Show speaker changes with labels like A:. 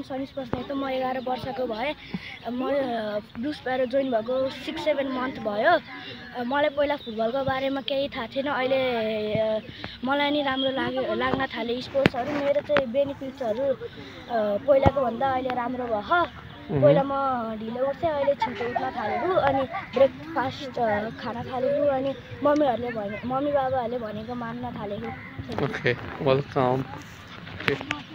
A: सनिस बस्नेत हो। म 11 वर्षको भएँ। म ब्लू स्प्यारो जोइन भएको 6-7 मन्थ भयो। मलाई पहिला फुटबलको बारेमा केही थाहा थिएन। अहिले मलाई नि राम्रो लाग्न थाले स्पोर्ट्सहरू। मेरो चाहिँ बेनिफिट्सहरू पहिलाको भन्दा अहिले राम्रो भयो। पहिला म ढिलो उठ्थेँ, अहिले छिटो उठ्न थालेको अनि ब्रेकफास्ट खान थालेको अनि मम्मी बाबाहरूले भनेको मान्न थालेको।
B: Okay, welcome. Okay.